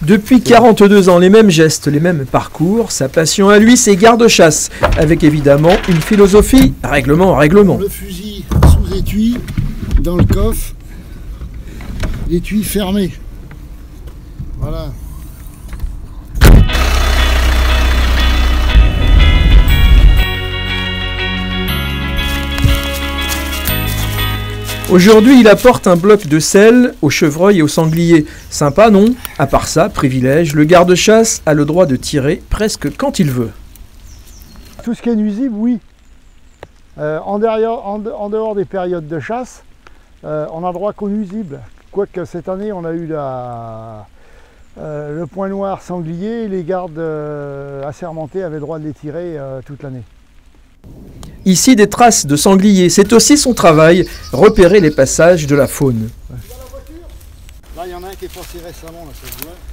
Depuis 42 ans, les mêmes gestes, les mêmes parcours. Sa passion à lui, c'est garde-chasse, avec évidemment une philosophie règlement. Le fusil sous étui, dans le coffre, l'étui fermé. Voilà. Aujourd'hui, il apporte un bloc de sel aux chevreuils et aux sangliers. Sympa, non? À part ça, privilège, le garde-chasse a le droit de tirer presque quand il veut. Tout ce qui est nuisible, oui. En dehors des périodes de chasse, on a droit qu'aux nuisibles. Quoique cette année, on a eu le point noir sanglier, les gardes assermentés avaient le droit de les tirer toute l'année. Ici, des traces de sangliers. C'est aussi son travail, repérer les passages de la faune. Là, il y en a un qui est passé récemment, là, ça se voit.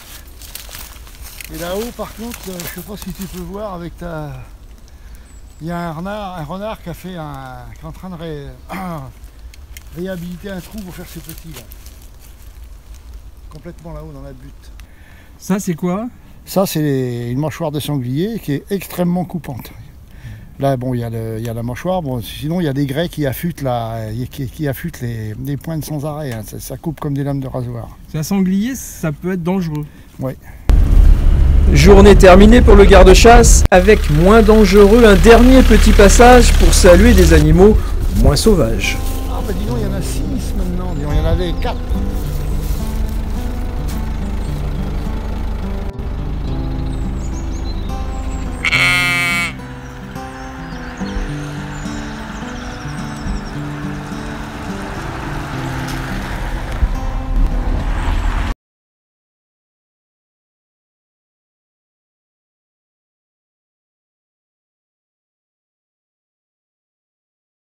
Et là-haut, par contre, je ne sais pas si tu peux voir avec ta... Il y a un renard qui est en train de réhabiliter un trou pour faire ses petits, là. Complètement là-haut, dans la butte. Ça, c'est quoi? Ça, c'est une mâchoire de sanglier qui est extrêmement coupante. Là, bon, il y a la mâchoire. Bon, sinon, il y a des grès qui affûtent, les pointes sans arrêt. Hein. Ça coupe comme des lames de rasoir. C'est un sanglier, ça peut être dangereux. Oui. Journée terminée pour le garde-chasse, avec moins dangereux, un dernier petit passage pour saluer des animaux moins sauvages. Ah, bah dis donc, il y en a 6 maintenant. Il y en avait 4.